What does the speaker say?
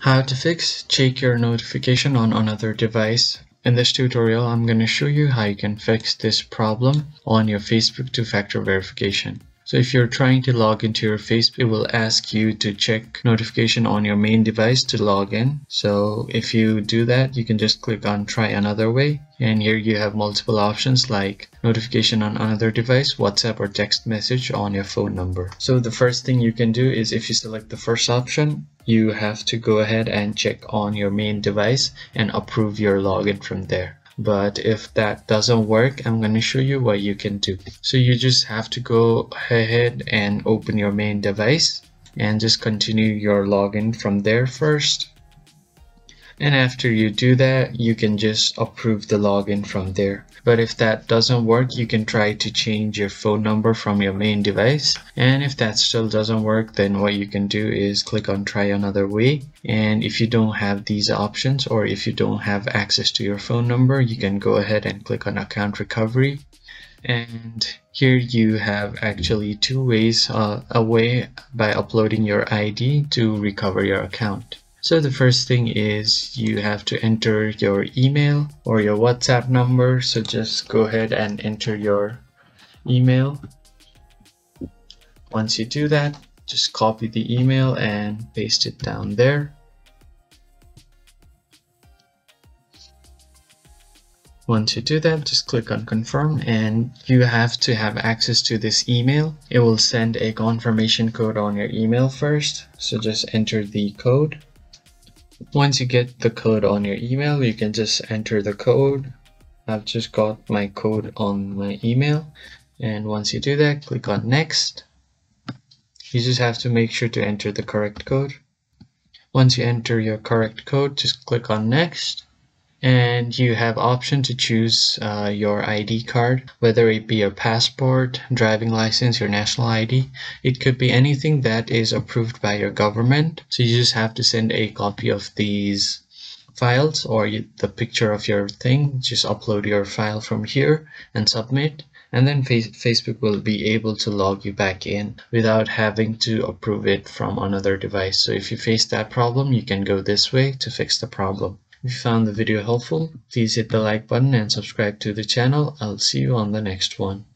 How to check your notification on another device. In this tutorial, I'm going to show you how you can fix this problem on your Facebook two-factor verification. So if you're trying to log into your Facebook, it will ask you to check notification on your main device to log in. So if you do that, you can just click on try another way. And here you have multiple options like notification on another device, WhatsApp or text message on your phone number. So the first thing you can do is if you select the first option, you have to go ahead and check on your main device and approve your login from there. But if that doesn't work, I'm going to show you what you can do. So you just have to go ahead and open your main device and just continue your login from there first. And after you do that, you can just approve the login from there. But if that doesn't work, you can try to change your phone number from your main device. And if that still doesn't work, then what you can do is click on try another way. And if you don't have these options, or if you don't have access to your phone number, you can go ahead and click on account recovery. And here you have actually two ways, a way by uploading your ID to recover your account. So the first thing is you have to enter your email or your WhatsApp number. So just go ahead and enter your email. Once you do that, just copy the email and paste it down there. Once you do that, just click on confirm and you have to have access to this email. It will send a confirmation code on your email first. So just enter the code. Once you get the code on your email, you can just enter the code. I've just got my code on my email. And once you do that, click on next. You just have to make sure to enter the correct code. Once you enter your correct code, just click on next. And you have option to choose your ID card, whether it be your passport, driving license, your national ID. It could be anything that is approved by your government. So you just have to send a copy of these files or the picture of your thing. Just upload your file from here and submit. And then Facebook will be able to log you back in without having to approve it from another device. So if you face that problem, you can go this way to fix the problem. If you found the video helpful, please hit the like button and subscribe to the channel. I'll see you on the next one.